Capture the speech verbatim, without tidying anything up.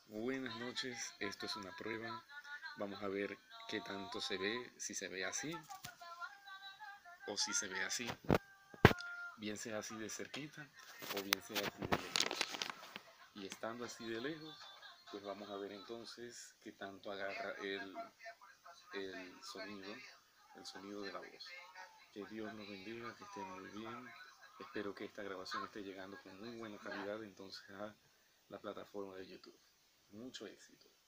Buenas noches, esto es una prueba. Vamos a ver qué tanto se ve, si se ve así o si se ve así. Bien sea así de cerquita o bien sea así de lejos. Y estando así de lejos, pues vamos a ver entonces qué tanto agarra el, el sonido, el sonido de la voz. Que Dios nos bendiga, que estén muy bien. Espero que esta grabación esté llegando con muy buena calidad entonces a la plataforma de YouTube. Mucho éxito.